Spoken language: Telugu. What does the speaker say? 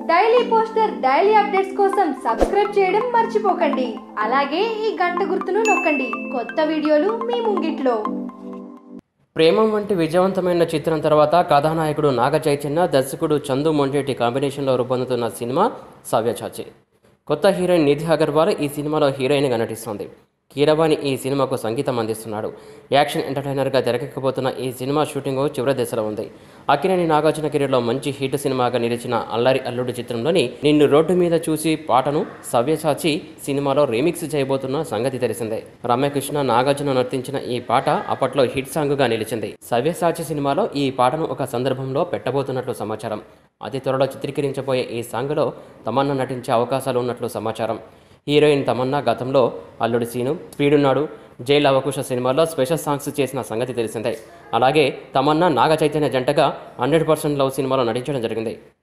డైలీ పోస్టర్ డైలీ అప్డేట్స్ కోసం సబ్స్క్రైబ్ చేయడం మర్చిపోకండి. అలాగే ఈ గంట గుర్తును నొక్కండి. కొత్త వీడియోలు మీ ముంగిట్లో. ప్రేమం వంటి విజయవంతమైన చిత్రం తర్వాత కథానాయకుడు నాగ చైతన్య, దర్శకుడు చందు మొండేటి కాంబినేషన్లో రూపొందుతున్న సినిమా సవ్యసాచి. కొత్త హీరోయిన్ నిధి అగర్వాల్ ఈ సినిమాలో హీరోయిన్గా నటిస్తోంది. కీరవాణి ఈ సినిమాకు సంగీతం అందిస్తున్నాడు. యాక్షన్ ఎంటర్టైనర్గా తెరకెక్కబోతున్న ఈ సినిమా షూటింగ్ చివరి దశలో ఉంది. అక్కినేని నాగార్జున కెరీర్లో మంచి హిట్ సినిమాగా నిలిచిన అల్లరి అల్లుడు చిత్రంలోని నిన్ను రోడ్డు మీద చూసి పాటను సవ్యసాచి సినిమాలో రీమిక్స్ చేయబోతున్న సంగతి తెలిసిందే. రమ్యకృష్ణ, నాగార్జున నర్తించిన ఈ పాట అప్పట్లో హిట్ సాంగ్గా నిలిచింది. సవ్యసాచి సినిమాలో ఈ పాటను ఒక సందర్భంలో పెట్టబోతున్నట్లు సమాచారం. అతి త్వరలో చిత్రీకరించబోయే ఈ సాంగ్లో తమన్నా నటించే అవకాశాలు ఉన్నట్లు సమాచారం. హీరోయిన్ తమన్నా గతంలో అల్లుడు సీను, స్పీడున్నాడు, జైల్ అవకుశ సినిమాల్లో స్పెషల్ సాంగ్స్ చేసిన సంగతి తెలిసిందే. అలాగే తమన్నా నాగ చైతన్య జంటగా 100% లవ్ సినిమాలో నటించడం జరిగింది.